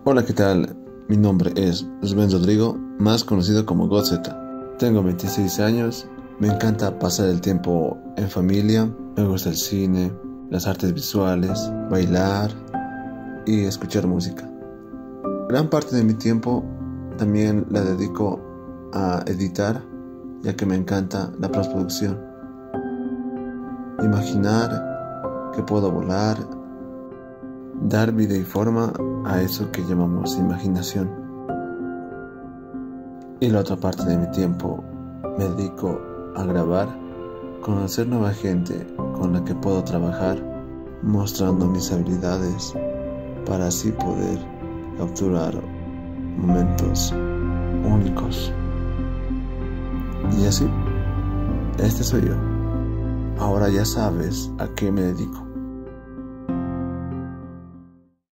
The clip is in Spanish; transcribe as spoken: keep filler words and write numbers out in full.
Hola, ¿qué tal? Mi nombre es Rubén Rodrigo, más conocido como Godzeta. Tengo veintiséis años, me encanta pasar el tiempo en familia, me gusta el cine, las artes visuales, bailar y escuchar música. Gran parte de mi tiempo también la dedico a editar, ya que me encanta la postproducción. Imaginar que puedo volar, dar vida y forma a eso que llamamos imaginación. Y la otra parte de mi tiempo me dedico a grabar, conocer nueva gente con la que puedo trabajar, mostrando mis habilidades para así poder capturar momentos únicos. Y así, este soy yo. Ahora ya sabes a qué me dedico.